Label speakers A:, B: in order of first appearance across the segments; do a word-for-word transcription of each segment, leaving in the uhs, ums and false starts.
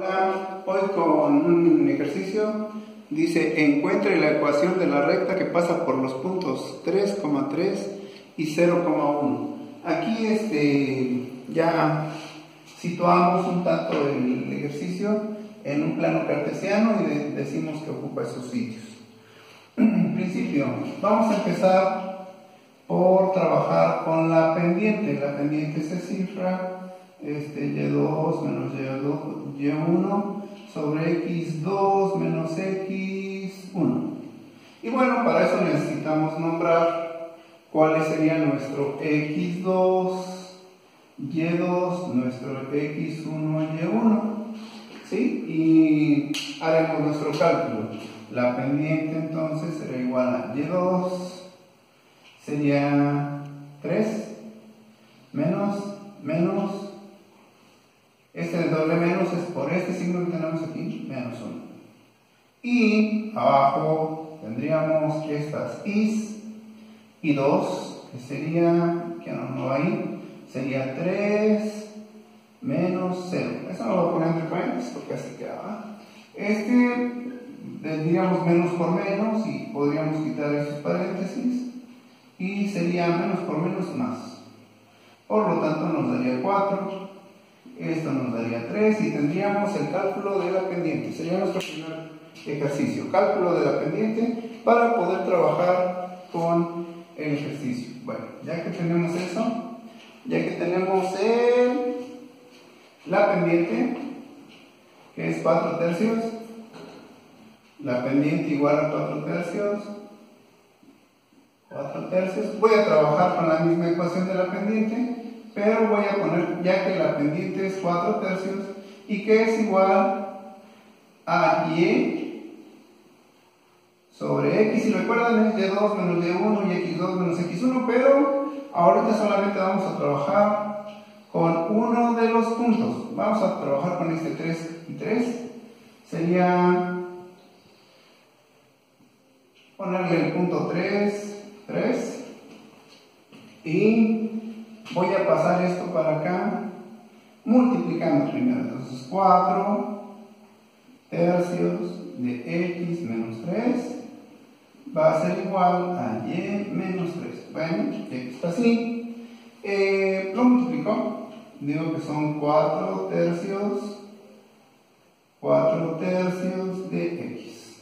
A: Hola, hoy con un ejercicio dice encuentre la ecuación de la recta que pasa por los puntos tres coma tres y cero coma uno. Aquí este, ya situamos un tanto el ejercicio en un plano cartesiano y de, decimos que ocupa esos sitios. En principio, vamos a empezar por trabajar con la pendiente. La pendiente se cifra este, y dos menos y uno sobre equis dos menos equis uno. Y bueno, para eso necesitamos nombrar cuáles serían nuestro equis dos, y dos, nuestro equis uno, y uno. ¿Sí? Y haremos nuestro cálculo. La pendiente entonces será igual a y dos, sería tres, menos, menos, este doble menos es por este signo que tenemos aquí, menos uno. Y abajo tendríamos estas is y dos, que sería, que no, no va ahí, sería tres menos cero. Eso lo voy a poner entre paréntesis porque así queda. Este, diríamos menos por menos y podríamos quitar esos paréntesis y sería menos por menos más. Por lo tanto nos daría cuatro, esto nos daría tres y tendríamos el cálculo de la pendiente. Sería nuestro primer ejercicio, cálculo de la pendiente para poder trabajar con el ejercicio. Bueno, ya que tenemos eso, ya que tenemos el, la pendiente, que es cuatro tercios, la pendiente igual a cuatro tercios, cuatro tercios, voy a trabajar con la misma ecuación de la pendiente, pero voy a poner, ya que la pendiente es cuatro tercios y que es igual a y sobre x, y recuerdan es y dos menos y uno y equis dos menos equis uno, pero ahorita solamente vamos a trabajar con uno de los puntos. Vamos a trabajar con este tres y tres, sería ponerle el punto tres, tres, y voy a pasar esto para acá, multiplicando primero. Entonces cuatro tercios de x menos tres va a ser igual a y menos tres. Bueno, ya que está así, eh, lo multiplico, digo que son cuatro tercios, cuatro tercios de x.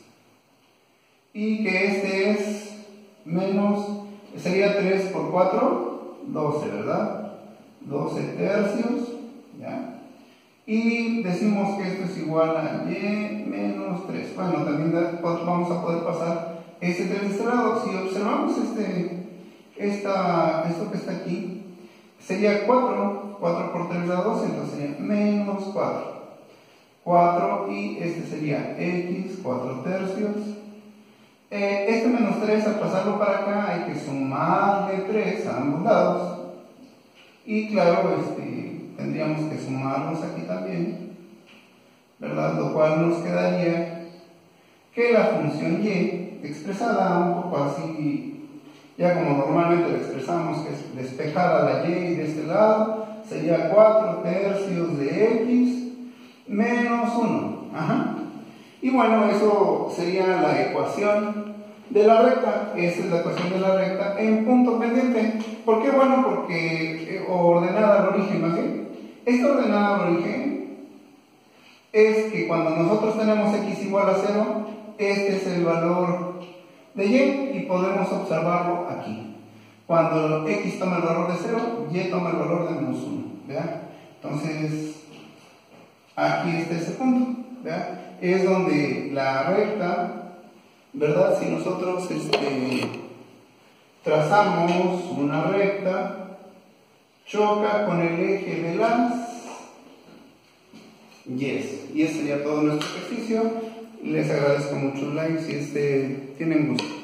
A: Y que este es menos, sería tres por cuatro, doce, ¿verdad? doce tercios, ¿ya? Y decimos que esto es igual a y menos tres. Bueno, también vamos a poder pasar este tres de este lado. Si observamos este, esta, esto que está aquí, sería cuatro, cuatro por tres da doce, entonces sería menos cuatro. cuatro y este sería x, cuatro tercios. Eh, este menos tres, al pasarlo para acá, hay que sumarle tres a ambos lados. Y claro, este, tendríamos que sumarlos aquí también, ¿verdad? Lo cual nos quedaría que la función y, expresada un poco así, ya como normalmente la expresamos, que es despejada la y de este lado, sería cuatro tercios de x menos uno. Ajá. Y bueno, eso sería la ecuación de la recta. Esa es la ecuación de la recta en punto pendiente. ¿Por qué? Bueno, porque ordenada al origen, ¿no? ¿Sí? Esta ordenada al origen es que cuando nosotros tenemos x igual a cero, este es el valor de y y podemos observarlo aquí. Cuando x toma el valor de cero, y toma el valor de menos uno. ¿Verdad? Entonces, aquí está ese punto. ¿Verdad? Es donde la recta, ¿verdad? Si nosotros este, trazamos una recta, choca con el eje de las yes. Y ese sería todo nuestro ejercicio. Les agradezco mucho like si este, tienen gusto.